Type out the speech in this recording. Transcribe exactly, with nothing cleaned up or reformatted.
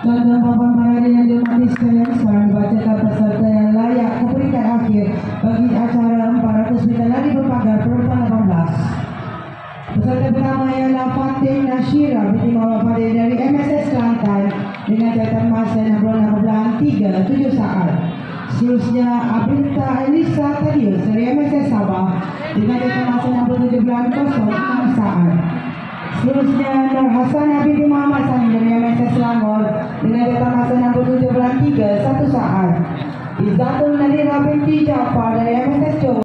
Tuan-tuan Puan Pengadil yang dihormati sekalian, sekarang dibacakan peserta yang layak ke peringkat akhir bagi acara empat ratus meter lari berpagar perempuan lapan belas. Peserta pertama ialah Fatin Nashira binti Muhammad Fadil dari M S S Kelantan dengan catatan masa enam puluh enam bulan tiga tujuh saat. Seterusnya Abinta Elisa Tadius dari M S S Sabah dengan catatan masa enam puluh tujuh bulan kosong enam saat. Seterusnya Nur Hasan binti Muhammad Sani dari M S S Selangor dengan catatan masa enam puluh tujuh bulan tiga satu saat. Izzatul Nadira binti Jaafar dari M S S Johor